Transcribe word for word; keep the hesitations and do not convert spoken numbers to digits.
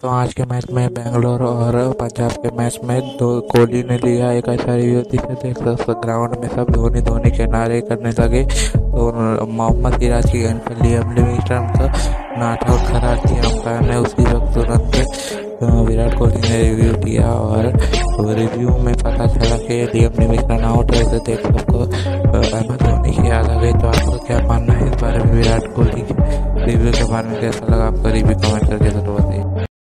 दोस्तों आज के मैच में बेंगलोर और पंजाब के मैच में दो कोहली ने लिया एक अच्छा रिव्यू। देख सकते ग्राउंड में सब धोनी धोनी के नारे करने लगे। तो मोहम्मद सिराज की गेंद पर लियाम लिविंगस्टन का नॉट आउट करार दिया अंपायर ने। उसी वक्त तुरंत विराट कोहली ने रिव्यू दिया और रिव्यू में पता चला कि लियाम लिविंगस्टन आउट है। तो देख सबको एम एस धोनी की याद आ गई। तो आपको क्या मानना है इस बारे में, विराट कोहली के रिव्यू के बारे में कैसा लगा आपका रिव्यू कमेंट करके जरूर बताइए।